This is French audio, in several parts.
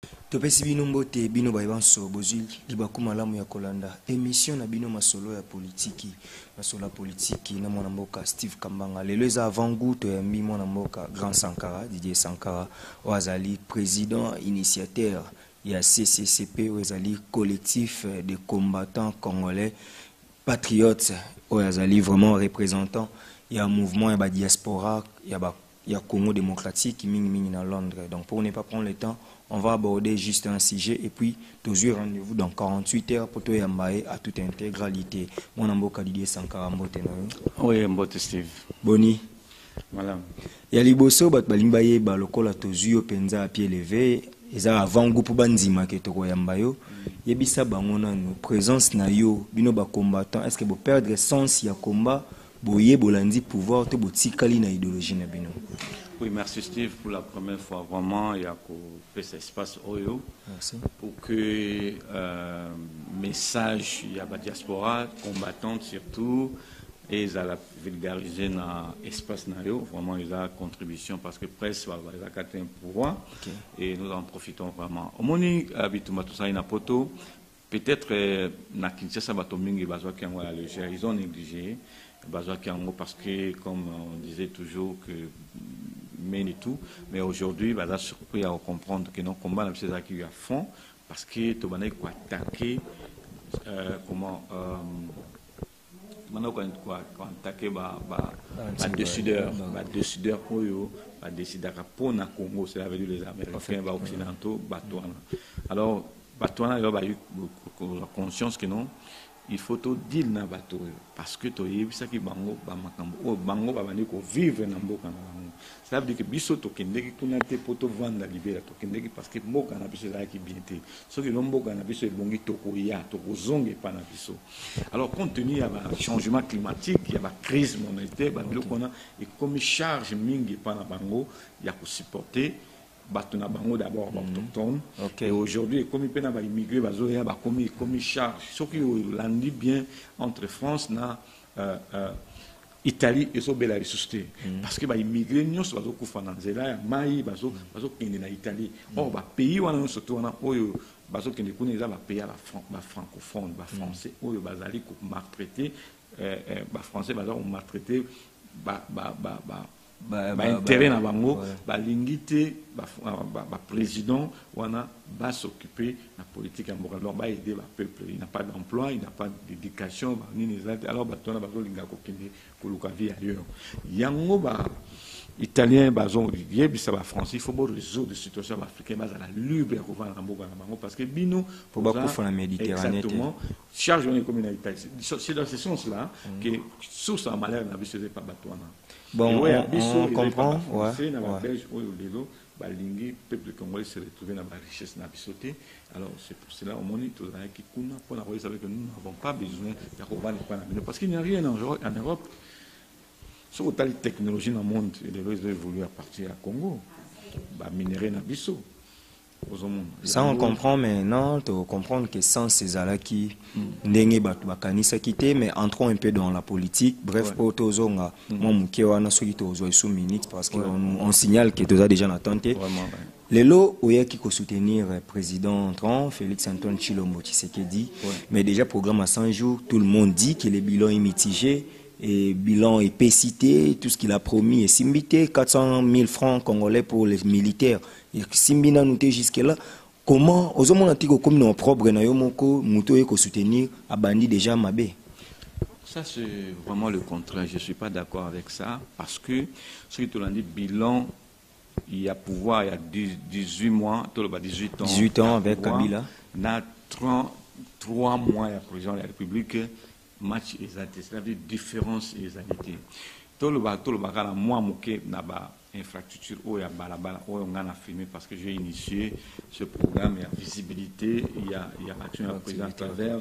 Topesi bino mbote bino bayibanso bozwi libaku malamu ya kolanda émission na bino masolo ya politiki masolo ya politiki na mwana mboka Steve Kambanga lelo eza avant-goût toyambi mwana mboka Grand Sankara Didier Sankara oazali président initiateur ya CCCP oazali collectif de combattants congolais patriotes oazali vraiment représentant ya mouvement ya ba diaspora ya Congo démocratique mingi na Londres. Donc pour ne pas prendre le temps, on va aborder juste un sujet et puis toujours rendez-vous dans 48 heures pour tout yambaye à toute intégralité. Mon amboka Didier Sankara mbote na yo. Oui, mbote Steve. Boni. Voilà. Ya liboso bat balimbaye ba lokola tozuyo penza à pied levé, eza avant groupe bandima ke toko yambayo. Yebisa bango nanu présence na yo bino ba combattant, est-ce que vous perdre sens ya combat? Boye bolandi pouvoir te botikali na idéologie na bino. Oui, merci Steve pour la première fois vraiment il y a cet espace Oyo. Merci. Pour que message il y a la diaspora combattante surtout et ils la vulgariser dans l'espace nayo vraiment ils a contribution parce que presse va un pouvoir et nous en profitons vraiment. Au moni habituma tout ça ina poto peut-être na Kinshasa batomingi bazwa ki yango la légère ils ont négligé parce que, comme on disait toujours, que mène et tout, mais aujourd'hui, bah, là, surpris à comprendre que non combat c'est ça qui à fond, parce que tu vas attaquer, comment, maintenant quoi attaquer décideurs, décideurs pour na Congo, c'est avec les Américains, occidentaux, Batouana. Alors, Batouana, il a eu la conscience que non. Il faut tout dire dans bateau parce que tu es ça qui bango bango babani ko vivre na mboka na bango ça veut dire que biso to kendeki kuna te poto vendre libéra to kendeki parce que mboka na biso za ki bien te so que mboka na biso ebongi to ko ya to ko zonge pa na biso alors compte tenu ya changement climatique ya ba crise monétaire ba biloko na et comme charge mingi pa na bango ya ko supporter batuna bango d'abord autochtone et aujourd'hui comme il peut na ba immigré bazoya ba comme charge ce qui landi bien entre France na Italie et so bela ressuscité parce que ba immigré nyonso bazo kufa na nzela ya mai bazo kende na Italie or ba pays wana surtout wana oyo bazo kende kuna eza ba pays ba francophone ba français oyo bazali ko maltraiter ba français bazo maltraiter intérêt na bango balingi te ba président wana va s'occuper la politique en Bourgogne va aider le peuple il n'a pas d'emploi il n'a pas d'éducation alors batona bazo linga ko kende ko luka vie ailleurs yango ba italien bazon yebisa ba français il faut bon résoudre de situation africaine bas à la libre ko va na Bourgogne parce que bino pour ba ko la Méditerranée exactement charge on est comme une Italie c'est dans ce sens là que source en malheur na biso pas batona. Bon, on comprend. Ouais. Balingi, peuple congolais se retrouve dans la richesse na bisoté. Alors c'est pour cela au moniteur qui kuna pour avoir savez que nous n'avons pas besoin de revendre parce qu'il n'y a rien en Europe. Sur autant de technologie dans le monde, les lois évoluent à partir à Congo. Bah minerai na biso. Ça on comprend maintenant, tu comprendre que sans ces alaks qui n'engagent pas kanisa quitté, mais entrons un peu dans la politique. Bref, pour tous on a moi mukewa celui qui aux sous minutes parce qu'on signale que tu as déjà attenté. Les lots où il y a qui soutenir président entrant Félix Antoine Tshilombo Tshisekedi, mais déjà programme à 100 jours, tout le monde dit que le bilan est mitigé. Et bilan est cité, tout ce qu'il a promis est simbité, 400 000 francs congolais pour les militaires. Et simbina nous jusque-là. Comment, aux hommes comme nos propres nayomoko, mouto et soutenir, a bandi déjà mabé? Ça, c'est vraiment le contraire. Je ne suis pas d'accord avec ça. Parce que, ce que tu l'as dit, bilan, il y a pouvoir, il y a 18 mois, 18 ans. 18 ans avec Kabila. Il y a 3 mois, il y a président de la République. Match exact, c'est-à-dire différence exacte. Tout le bagage moi moqué n'a pas infrastructure ou ya balabala ou on a filmé parce que j'ai initié ce programme, il y a visibilité, il y a action à présent à travers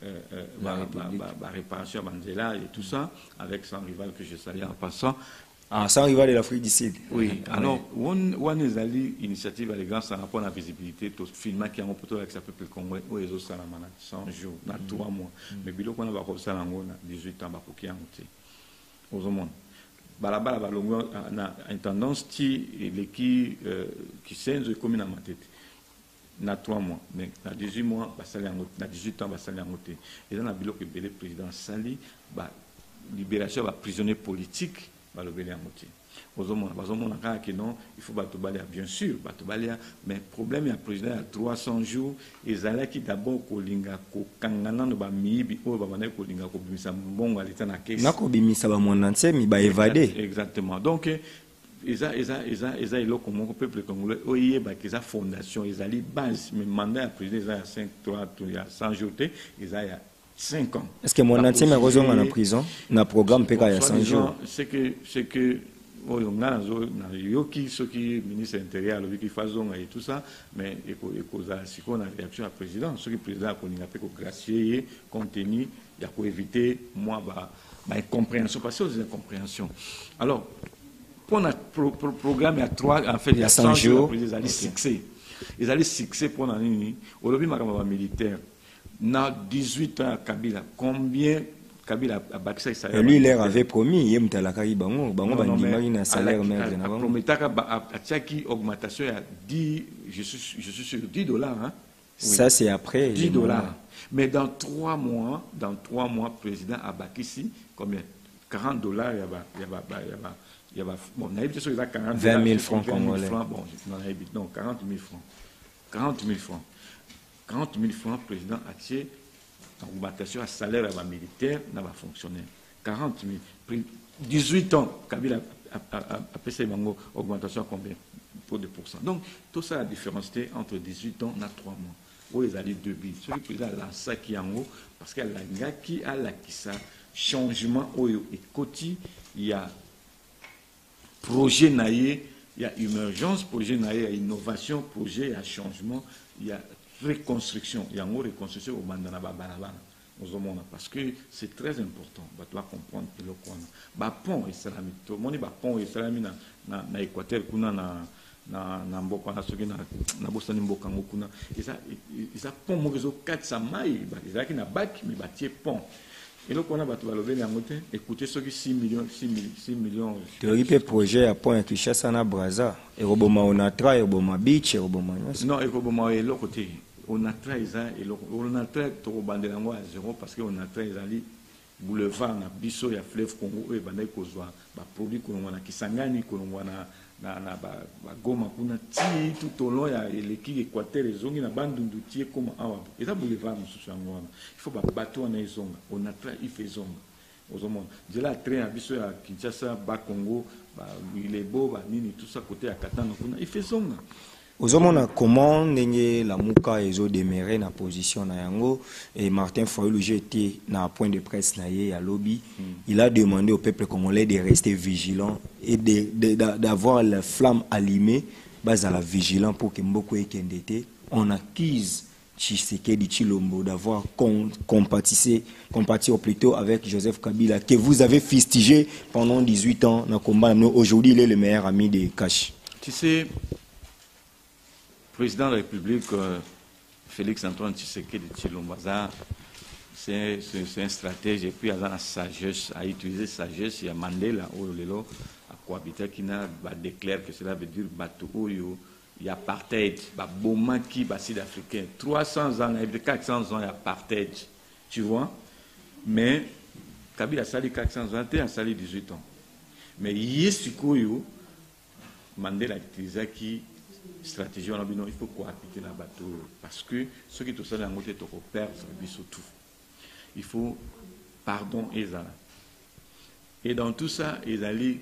la réparation à Mandela et tout ça avec son rival que je salue en passant. Ah, sans rival de l'Afrique du Sud. Oui, alors, on est allé initiative à l'égard par rapport à la visibilité, tout film qui a un poteau avec sa peuple congolais, où ils ont 100 jours, dans 3 mois. Mais bilo qu'on a va ça dans 18 ans, pour qui a monté. Aux hommes. Balabala, a une tendance qui s'enze comme une ma tête. na 3 mois mais na 18 mois basali yango na 18 ans basali yango te eza na biloko ebele président sali ba libération ba prisonnier politique balobeli yango te bazomona kaka ke non il faut bato balia bien sûr bato balia mais problème ya président ya 300 jours ezalaki d'abord kolinga kokangana no bamiyibi oyo babandaki kolinga kobimisa mbongo aleta na kesi nakobimisa bamona nsemi baevade exactement donc eza eloko moko peuple congolais oyebaki eza fondation ezali base mais mandat ya président eza ya 5 ya 100 jours te eza ya 5 ans. Est-ce que mon entier est en prison na programme PK ya 100 jours? C'est que on a yoki ce qui ministre intérieur qui fazonga et tout ça mais ekoza siko na réaction à président ce qui président a koninga pe ko gracier compte tenu ya ko éviter moi ba incompréhension parce que c'est incompréhension. Alors pour notre programme il y a 3 en fait il y a 100 jours ils allaient succès. Ils allaient succès pour na nini au lobby makamba militaire na 18 ans Kabila combien Kabila a bâti ça. Lui il leur avait promis il mtalaka bango bandimaki na salaire maigre na bango. Prometaka a tiaki augmentation à 10 je suis sur $10 hein. Ça c'est après $10. Mais dans 3 mois président a bâti ici combien $40 il y a bon on a dit sur 40 20 000 francs congolais. Bon non 40 000 francs. 40 000 francs. 40 000 francs, président a tiré augmentation à salaire à militaire, n'a pas fonctionné. 40 000. 18 ans, Kabila a passé une augmentation à combien? Pour 2%. Donc, tout ça, la différence entre 18 ans et 3 mois. Où ils allaient 2 billes. Ce qui est là, ça qui est en haut, parce qu'il y a la gars qui a la qui ça, changement, et côté, il y a projet naïe, il y a émergence, projet naïe, il y a innovation, projet, il y a changement, il y a reconstruction. Il y a une reconstruction au Mandana Babalabana. Parce que c'est très important. Tu dois comprendre que le pont est salami. Tout le monde dit pont est salami na Équateur, na mboka na soki na bosani mboka ngokuna. Ils pont morezo 400 mailles. Ils ont na bac mais bâti pont. Et là, on a écoutez ceux qui 6 millions. Théorie pe projet à point Kinshasa na Brazza. Et Roboma Onatra, et Roboma Beach, et Roboma. Non, et Roboma est l'autre côté. Onatra et Onatra to bandelango à 0 parce que Onatra ezali boulevard na biso ya fleuve Congo et bandai kozwa ba produit kolongwa na Kisangani kolongwa na ba Goma kuna ti tout au long ya eleki Équateur ezongi na bandundu ti comme awa. Et ça boulevard mususu yango wana. Il faut ba bateau na ezonga. Onatra ifezonga. Ozomona. De la train à biso ya Kinshasa ba Congo ba Ilebo ba nini tout ça côté ya Katanga kuna ifezonga. Ozomona comment ndenge la muka ezo demeure na position na yango et Martin Fayulu était na point de presse na ye à lobby. Il a demandé au peuple congolais de rester vigilant et d'avoir la flamme allumée base à la vigilance pour que Mboko ekendete on accuse Tshisekedi Tshilombo d'avoir compati plutôt avec Joseph Kabila que vous avez fustigé pendant 18 ans dans combat. Aujourd'hui il est le meilleur ami de Kash. Tu sais président de la République, Félix Antoine Tshisekedi Tshilombo, c'est un stratège et puis il a la sagesse, à utiliser sagesse. Il y a Mandela, à cohabiter, qui n'a pas déclaré que cela veut dire il y a apartheid, Boma qui est sud-africain. 300 ans, 400 ans, il y a apartheid. Tu vois? Mais Kabila a sali 400 ans, il a sali 18 ans. Mais Yesikoyo, Mandela a utilisé qui stratégie il faut cohabiter la bateau parce que ceux qui tout ça dans côté toko perdre tout il faut pardon et dans tout ça ils allaient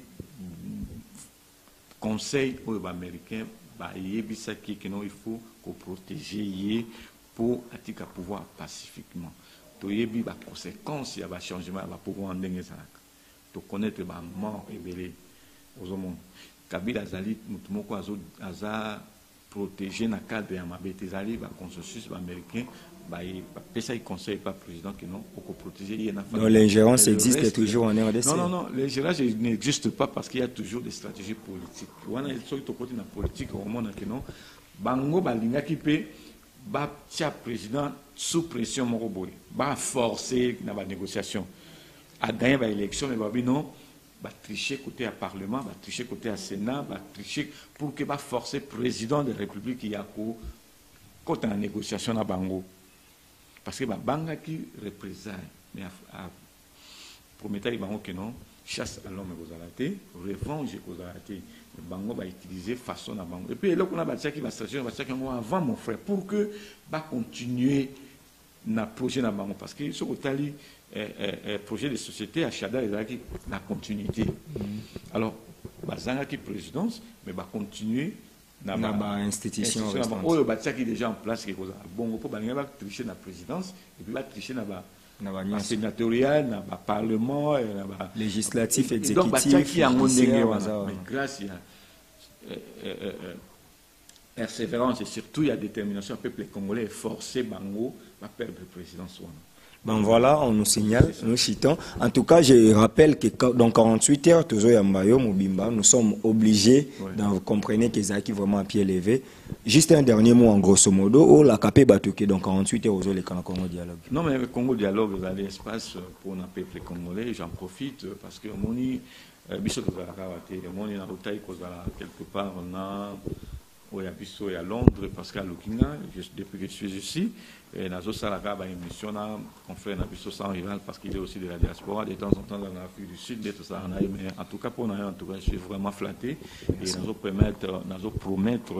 conseil aux américains il faut qu'on protéger pour attirer pouvoir pacifiquement to yebi ba conséquences il y a ba changement va pouvoir ndenge ça to connaître ba mort et belé aux hommes Kabila Zali mutumoko aza protégé dans le cadre de Mabetezali, le consensus américain, il conseille pas président que non, pour protéger. Donc l'ingérence existe toujours en RDC. Non, l'ingérence n'existe pas parce qu'il y a toujours des stratégies politiques. On a sur côté de la politique au monde que non, bango balinga qui peut tia président sous pression moroboy, ba forcer dans la négociation, à gagner l'élection mais babi non. Va tricher côté à Parlement, va tricher côté à Sénat, va tricher pour que va forcer le président de la République qui a pour quand on a une négociation à Bango, parce que Banga qui représente, mais promettait Bango que non, chasse à l'homme aux alatés, revanche aux alatés, Bango va utiliser façon à Bango. Et puis là, on a bâti qui va s'agir, avant mon frère, pour que va continuer na projet na Bango, parce que ce que projet de société à Chada, la continuité. Alors, Bazanga qui présidence, mais va continuer. Dans institution qui est déjà en place, bon, on va tricher dans la présidence, et puis va tricher dans la sénatoriale, dans le parlement, législatif, exécutif. Donc, qui a mais grâce à persévérance et surtout il y a détermination, le peuple congolais est forcé, Bango va perdre la présidence. Ben voilà, on nous signale, nous chitons. En tout cas, je rappelle que dans 48 heures, nous sommes obligés, vous comprenez que Zaki vraiment à pied levé. Juste un dernier mot en grosso modo, la KP Batouké, dans 48 heures, les Congo Dialogue. Non, mais le Congo Dialogue, vous avez l'espace pour le peuple congolais, j'en profite parce que Moni, Bissot Moni, quelque part, on a. Oui, à Londres, Pascal Lukina, depuis que je suis ici, et Nazo Salaka a une mission, confrère Nabiso sans rival, parce qu'il est aussi de la diaspora, de temps en temps dans l'Afrique du Sud, de tout ça. Mais en tout cas, pour nous, en tout cas, je suis vraiment flatté. Et Nazo promettre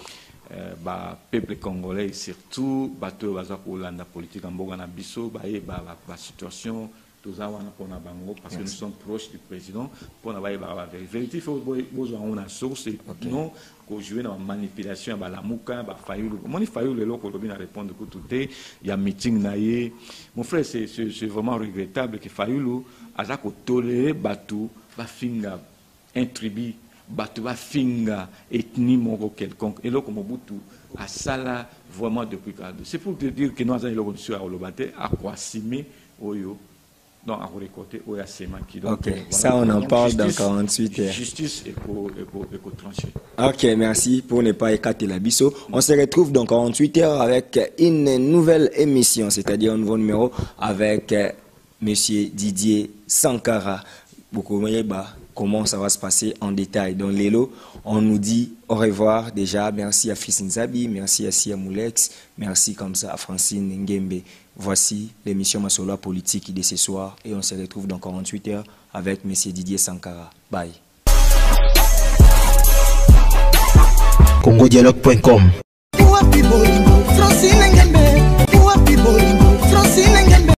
peuple congolais, surtout, bateau, pour la politique en Boga Nabiso, la situation. Parce que nous sommes proches du président pour la vérité. Il faut avoir une source et non qu'on joue dans la manipulation, la mouka, Fayoulou. Mon Fayoulou est là pour répondre à tout. Il y a un meeting. Mon frère, c'est vraiment regrettable que Fayoulou a toléré Batou, Bafinga, un tribu, Batou, Bafinga, ethnie moro quelconque. Et là, comme Mobutu, à Sala, vraiment depuis. C'est pour te dire que nous avons reçu à Olobate, à Kwasime, Oyo. Donc, à récolter au Yasema qui donc. Ok, ça on en parle dans 48 heures. Justice et tranché. Ok, merci pour ne pas écarter la biseau. On se retrouve dans 48 heures avec une nouvelle émission, c'est-à-dire un nouveau numéro avec Monsieur Didier Sankara. Comment ça va se passer en détail. Dans l'élo, on nous dit au revoir déjà. Merci à Fils Nzabi, merci à Sia Moulex, merci comme ça à Francine Ngembe. Voici l'émission Masolo Politique de ce soir et on se retrouve dans 48 heures avec M. Didier Sankara. Bye. CongoDialogue.com